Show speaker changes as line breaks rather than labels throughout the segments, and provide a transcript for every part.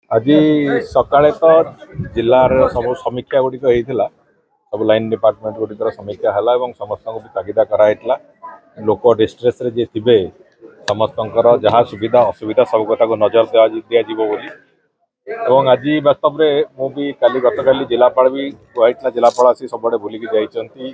आज सकाळे तो जिलार सब समीक्षा गुड़िक होता सब लाइन डिपार्टमेंट गुड़िकर समीक्षा है समस्त को तागिदा कराइला लोक डिस्ट्रेस रे जे थिबे समस्त जहाँ सुविधा असुविधा सब कथा को नजर दिज्व आज वास्तव में मुझे काली गतकाली जिलापाल भी कहला जिलापाल आसी सब बुलिकी जाइंट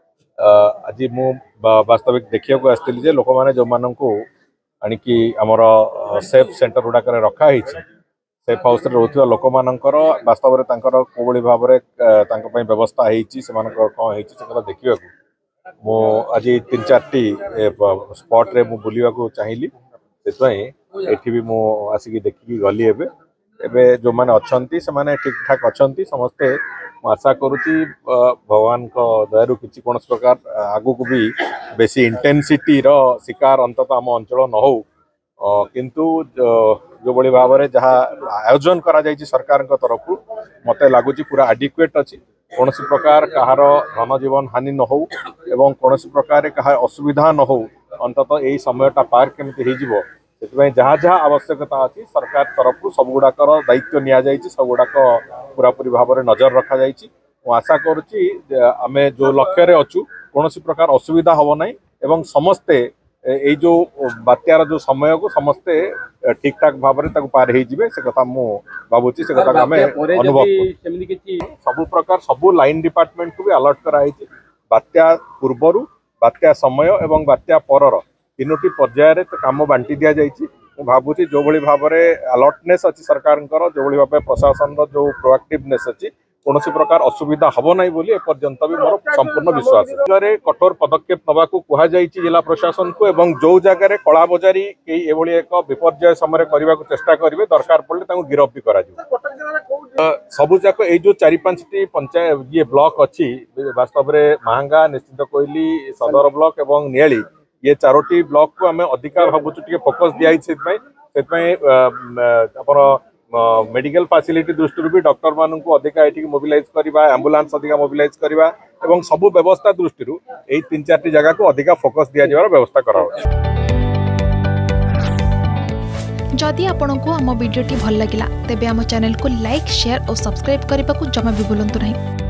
आज मु वास्तविक देखा आसती लोक मैंने जो मानू आणिकी आमर सेफ सेंटर गुड़ाक रखाही सेफ हाउस रोथुवा लोक मानकर वास्तव में कोभली भाव में व्यवस्था कौन है देखा मु आज 3-4टी स्पॉट रे मु बुलिया को चाहिए से भी मु आसिक देखिकी गली एबे जो माने अच्छंती से माने ठीक ठाक अच्छंती समस्ते आशा करुच्ची भगवान को दयारु किसी कौन प्रकार आगु को भी बेसी इंटेंसिटी रो शिकार अंततः आम अंचल न हो किंतु जो बड़ी भाव में जहाँ आयोजन करा जायछि सरकार तरफ मते लगुच पूरा एडिक्वेट अच्छी कौन प्रकार कहार धन जीवन हानि न हो एवं कौन प्रकार कहा असुविधा न हो अंततः यही समयटा पार केमती हो जहाँ जहाँ आवश्यकता अच्छी सरकार तरफ सब गुड़ाकर दायित्व नि सब गुड़ाक पूरापूरी भाव में नजर रखा जाइए आशा करुच्ची आम जो लक्ष्य रे अच्छु कौन प्रकार असुविधा हम ना एवं समस्ते ये जो बात्यार जो समय को समस्ते ठीक ठाक भाव में पार हो से कथा मु भावुची से कथा आम अनुभव सब प्रकार सब लाइन डिपार्टमेंट को भी अलर्ट कराई बात्या पूर्वर बात्या समय एवं बात्या परर तीनोटी पर्यायर काम बांटी दि जाइए भावुची जो भाई भाव में अलर्टनेस अच्छी सरकार जो भाई भाव प्रशासन जो प्रोएक्टिवनेस अच्छी कौन प्रकार असुविधा हम ना बोली एपर्यंत भी मोर संपूर्ण विश्वास है कठोर पदक्षेप नवा कहुई जिला प्रशासन को एवं जो जगह कला बजारी कई एक विपर्य समय करने को चेष्टा करेंगे दरकार पड़े गिरफ भी कर सबूक ये जो 4-5टी पंचायत ये ब्लॉक अच्छी वास्तव में महांगा निश्चित कोइली सदर ब्लॉक एवं नियाली ये 4टी ब्लॉक को आम अधिका भावुँ टी फोकस दिखाई मेडिकल फैसिलिटी दृष्टि भी डॉक्टर मान अधिका ये मोबिलाइज करवा एम्बुलेंस अधिका मोबिलाइज करवा एवं सबू व्यवस्था दृष्टि यही 3-4टी जगह को अधिका फोकस दिया व्यवस्था करा।
जदि आपंक आम भिडी भल लगा तेब आम चैनल को लाइक शेयर और सब्सक्राइब करने को जमा भी भूलु नहीं।